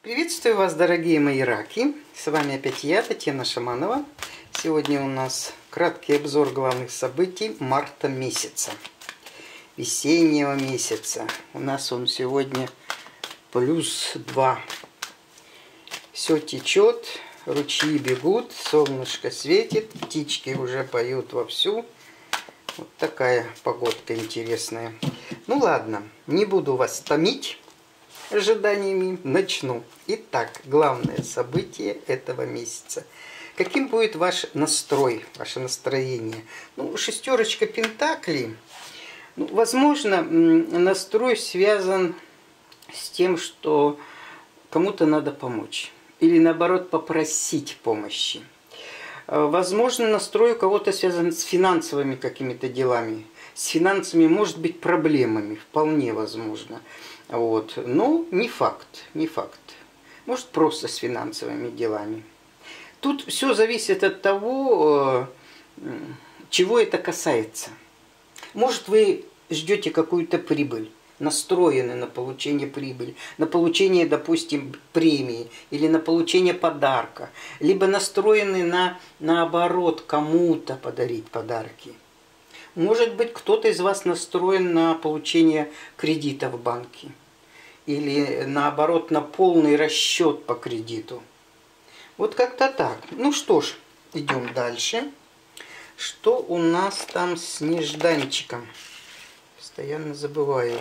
Приветствую вас, дорогие мои раки! С вами опять я, Татьяна Шаманова. Сегодня у нас краткий обзор главных событий марта месяца. Весеннего месяца. У нас он сегодня +2. Все течет, ручьи бегут, солнышко светит, птички уже поют вовсю. Вот такая погодка интересная. Ну ладно, не буду вас томить ожиданиями, начну. Итак, главное событие этого месяца. Каким будет ваш настрой, ваше настроение? Ну, шестерочка пентаклей. Ну, возможно, настрой связан с тем, что кому-то надо помочь. Или наоборот, попросить помощи. Возможно, настрой у кого-то связан с финансовыми какими-то делами. С финансами, может быть, проблемами. Вполне возможно. Вот. Но не факт, не факт. Может, просто с финансовыми делами. Тут все зависит от того, чего это касается. Может, вы ждете какую-то прибыль, настроены на получение прибыли, на получение, допустим, премии или на получение подарка, либо настроены наоборот, кому-то подарить подарки. Может быть, кто-то из вас настроен на получение кредита в банке. Или наоборот, на полный расчет по кредиту. Вот как-то так. Ну что ж, идем дальше. Что у нас там с нежданчиком? Постоянно забываю.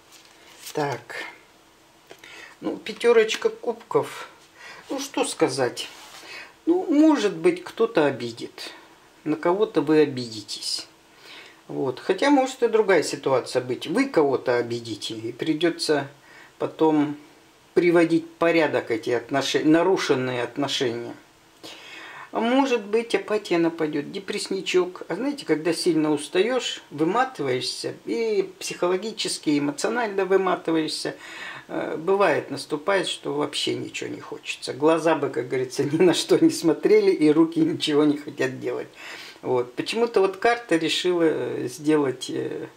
Так. Ну, пятерочка кубков. Ну, что сказать? Ну, может быть, кто-то обидит. На кого-то вы обидитесь. Вот. Хотя может и другая ситуация быть. Вы кого-то обидите, и придется потом приводить в порядок эти отношения, нарушенные отношения. А может быть, апатия нападет, депрессничок. А знаете, когда сильно устаешь, выматываешься, и психологически, и эмоционально выматываешься, бывает, наступает, что вообще ничего не хочется. Глаза бы, как говорится, ни на что не смотрели, и руки ничего не хотят делать. Вот. Почему-то вот карта решила сделать,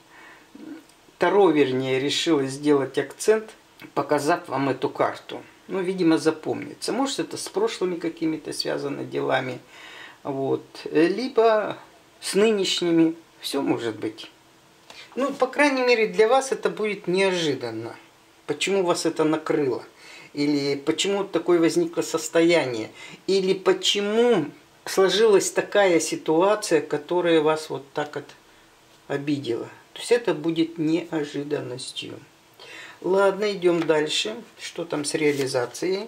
Таро, вернее, решила сделать акцент, показав вам эту карту. Ну, видимо, запомнится. Может, это с прошлыми какими-то связано делами, вот. Либо с нынешними. Все может быть. Ну, по крайней мере, для вас это будет неожиданно. Почему вас это накрыло? Или почему такое возникло состояние? Или почему сложилась такая ситуация, которая вас вот так вот обидела. То есть это будет неожиданностью. Ладно, идем дальше. Что там с реализацией?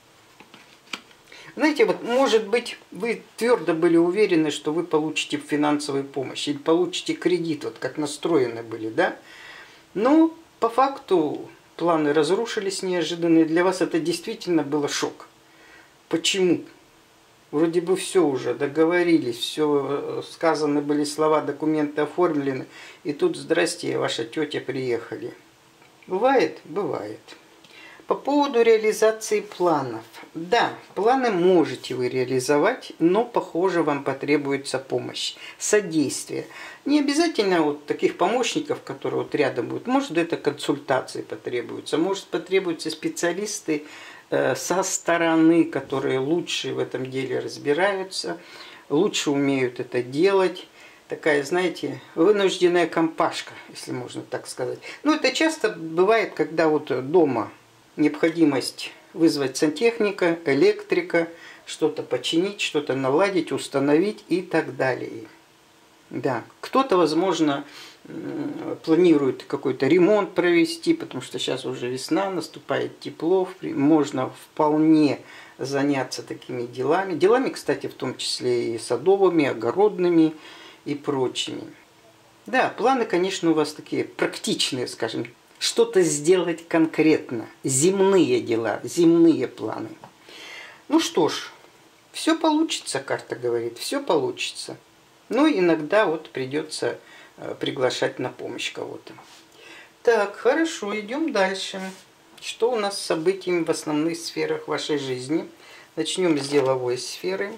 Знаете, вот может быть вы твердо были уверены, что вы получите финансовую помощь или получите кредит, вот как настроены были, да? Но по факту планы разрушились неожиданно, и для вас это действительно было шок. Почему? Вроде бы все уже, договорились, все сказаны были слова, документы оформлены, и тут, здрасте, ваша тетя приехали. Бывает? Бывает. По поводу реализации планов. Да, планы можете вы реализовать, но, похоже, вам потребуется помощь, содействие. Не обязательно вот таких помощников, которые вот рядом будут. Может, это консультации потребуются, может, потребуются специалисты со стороны, которые лучше в этом деле разбираются, лучше умеют это делать. Такая, знаете, вынужденная компашка, если можно так сказать. Ну, это часто бывает, когда вот дома необходимость вызвать сантехника, электрика, что-то починить, что-то наладить, установить и так далее. Да, кто-то, возможно, планирует какой-то ремонт провести, потому что сейчас уже весна, наступает тепло, можно вполне заняться такими делами. Делами, кстати, в том числе и садовыми, огородными и прочими. Да, планы, конечно, у вас такие практичные, скажем, что-то сделать конкретно, земные дела, земные планы. Ну что ж, все получится, карта говорит, все получится. Но иногда вот придется приглашать на помощь кого-то. Так, хорошо, идем дальше. Что у нас с событиями в основных сферах вашей жизни? Начнем с деловой сферы.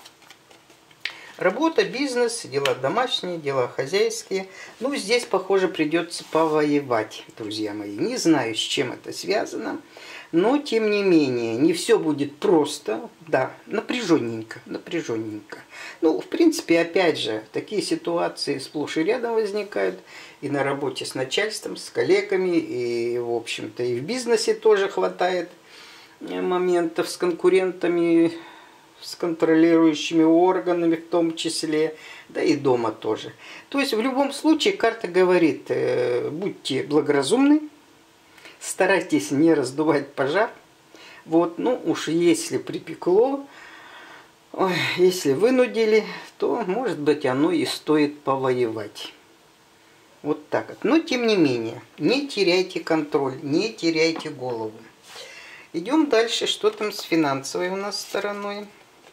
Работа, бизнес, дела домашние, дела хозяйские. Ну, здесь, похоже, придется повоевать, друзья мои. Не знаю, с чем это связано. Но, тем не менее, не все будет просто, да, напряженненько, напряженненько. Ну, в принципе, опять же, такие ситуации сплошь и рядом возникают и на работе с начальством, с коллегами, и, в общем-то, и в бизнесе тоже хватает моментов с конкурентами, с контролирующими органами в том числе, да и дома тоже. То есть, в любом случае, карта говорит, будьте благоразумны, старайтесь не раздувать пожар. Вот, ну уж если припекло, ой, если вынудили, то, может быть, оно и стоит повоевать. Вот так вот. Но, тем не менее, не теряйте контроль, не теряйте голову. Идем дальше. Что там с финансовой у нас стороной?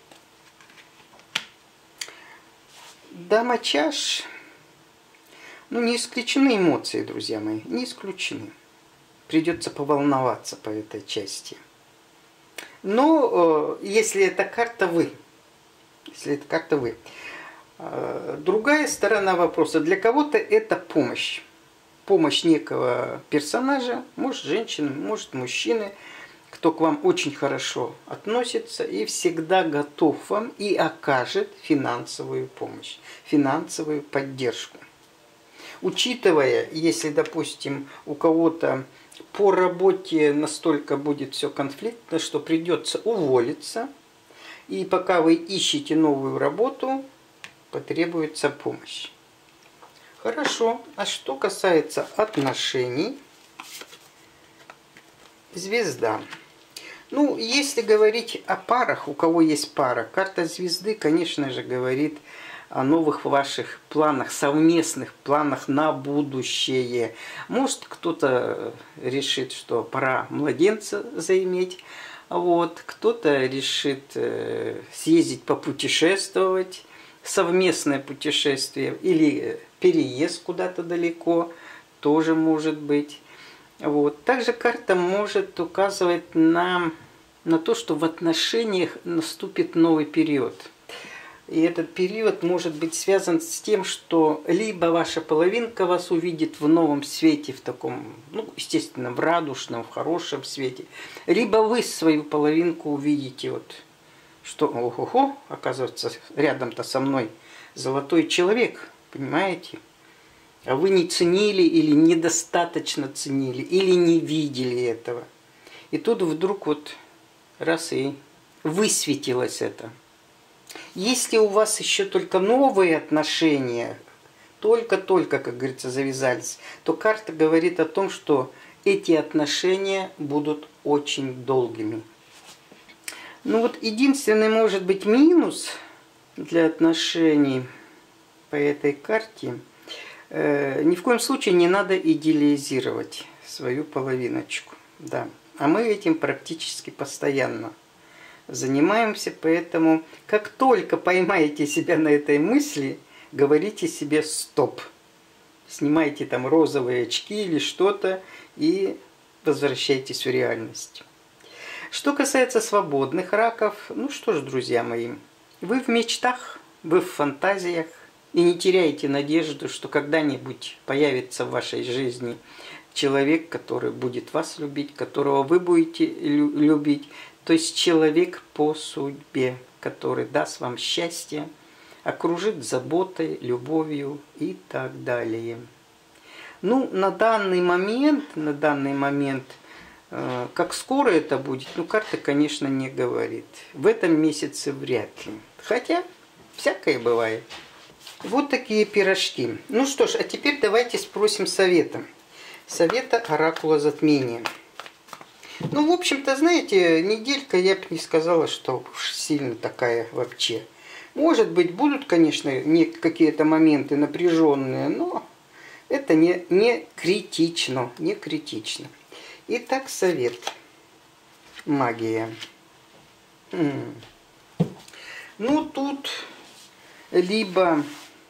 Дама чаш. Ну, не исключены эмоции, друзья мои, не исключены. Придется поволноваться по этой части. Но если это карта вы, другая сторона вопроса, для кого-то это помощь. Помощь некого персонажа, может женщины, может мужчины, кто к вам очень хорошо относится и всегда готов вам и окажет финансовую помощь, финансовую поддержку. Учитывая, если, допустим, у кого-то по работе настолько будет все конфликтно, что придется уволиться, и пока вы ищете новую работу, потребуется помощь. Хорошо. А что касается отношений, звезда. Ну, если говорить о парах, у кого есть пара, карта звезды, конечно же, говорит о новых ваших планах, совместных планах на будущее. Может, кто-то решит, что пора младенца заиметь, вот, кто-то решит съездить попутешествовать, совместное путешествие или переезд куда-то далеко, тоже может быть. Вот. Также карта может указывать нам на то, что в отношениях наступит новый период. И этот период может быть связан с тем, что либо ваша половинка вас увидит в новом свете, в таком, ну, естественно, в радужном, в хорошем свете, либо вы свою половинку увидите, вот, что, ого-го, оказывается, рядом-то со мной золотой человек, понимаете? А вы не ценили или недостаточно ценили, или не видели этого. И тут вдруг вот раз и высветилось это. Если у вас еще только новые отношения, только-только, как говорится, завязались, то карта говорит о том, что эти отношения будут очень долгими. Ну вот единственный, может быть, минус для отношений по этой карте, ни в коем случае не надо идеализировать свою половиночку. Да. А мы этим практически постоянно занимаемся, поэтому как только поймаете себя на этой мысли, говорите себе «стоп». Снимайте там розовые очки или что-то и возвращайтесь в реальность. Что касается свободных раков, ну что ж, друзья мои, вы в мечтах, вы в фантазиях, и не теряйте надежду, что когда-нибудь появится в вашей жизни человек, который будет вас любить, которого вы будете любить, то есть человек по судьбе, который даст вам счастье, окружит заботой, любовью и так далее. Ну, на данный момент, как скоро это будет, ну, карта, конечно, не говорит. В этом месяце вряд ли. Хотя, всякое бывает. Вот такие пирожки. Ну что ж, а теперь давайте спросим совета. Совета оракула затмения. Ну, в общем-то, знаете, неделька, я бы не сказала, что уж сильно такая вообще. Может быть, будут, конечно, какие-то моменты напряженные, но это не критично, не критично. Итак, совет. Магия. Ну, тут либо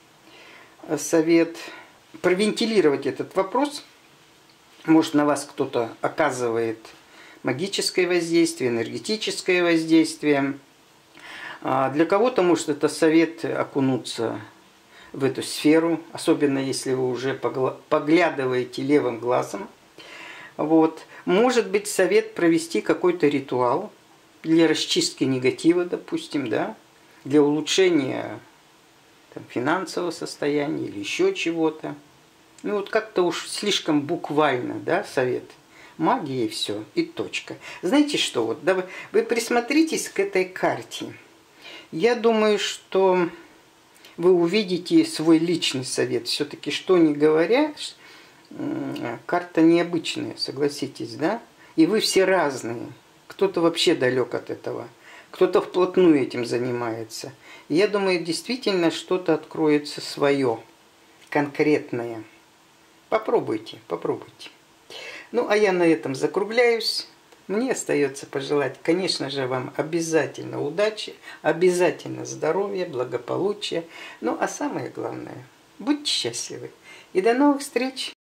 совет провентилировать этот вопрос. Может, на вас кто-то оказывает магическое воздействие, энергетическое воздействие. Для кого-то, может, это совет окунуться в эту сферу, особенно если вы уже поглядываете левым глазом. Вот. Может быть, совет провести какой-то ритуал для расчистки негатива, допустим, да, для улучшения там, финансового состояния или еще чего-то. Ну вот как-то уж слишком буквально, да, совет. Магия и все, и точка. Знаете что, вот да, вы присмотритесь к этой карте. Я думаю, что вы увидите свой личный совет. Все-таки, что ни говоря, карта необычная, согласитесь, да? И вы все разные. Кто-то вообще далек от этого. Кто-то вплотную этим занимается. И я думаю, действительно что-то откроется свое, конкретное. Попробуйте, попробуйте. Ну, а я на этом закругляюсь. Мне остается пожелать, конечно же, вам обязательно удачи, обязательно здоровья, благополучия. Ну, а самое главное, будьте счастливы. И до новых встреч!